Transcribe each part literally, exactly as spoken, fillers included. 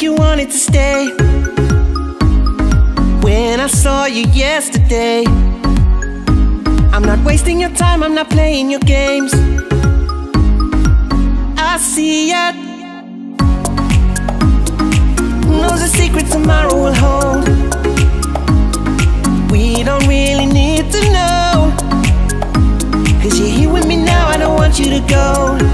like you wanted to stay. When I saw you yesterday, I'm not wasting your time, I'm not playing your games. I see ya. Knows a secret tomorrow will hold. We don't really need to know, 'cause you're here with me now, I don't want you to go.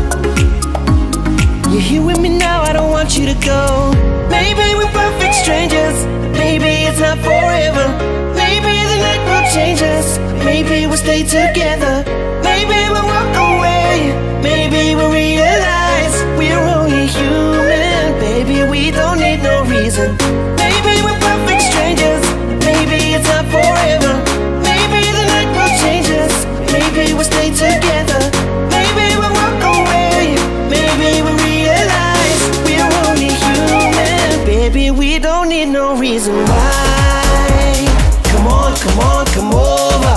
You're here with me now, I don't want you to go. Maybe we're perfect strangers, maybe it's not forever. Maybe the night will change us, maybe we'll stay together. Maybe we'll walk away, maybe we'll realize we're only human. Baby, we don't need no reason. Maybe we're perfect strangers, maybe it's not forever. Maybe the night will change us, maybe we'll stay together. Maybe we'll walk away, maybe we'll realize we're only human. Baby, we don't need no reason why. Come on, come on, come over.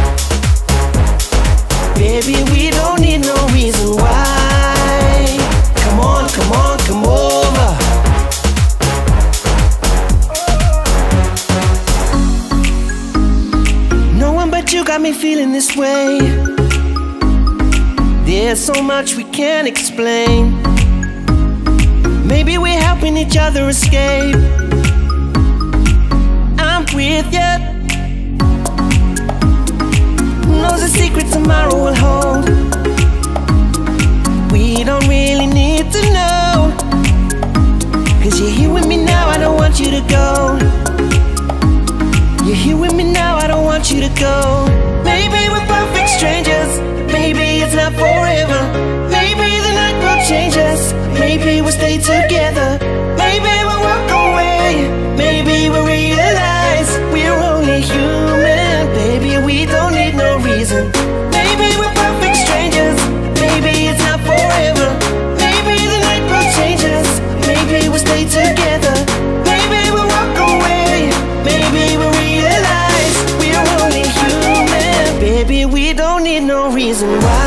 Baby, we don't need no reason why. Come on, come on, come over. No one but you got me feeling this way. There's so much we can't explain. Maybe we're helping each other escape. I'm with ya. Knows a secret tomorrow will hold. We don't really need to know, 'cause you're here with me now, I don't want you to go. You're here with me now, I don't want you to go. Maybe we're perfect strangers, maybe it's not forever. Maybe the night will change us, maybe we'll stay together. Maybe we'll walk away, maybe we'll realize we're only human. Baby, we don't need no reason. Maybe we're perfect strangers, maybe it's not forever. Maybe the night will change us, maybe we'll stay together. Maybe we'll walk away, maybe we'll realize we're only human. Baby, we don't need no reason why.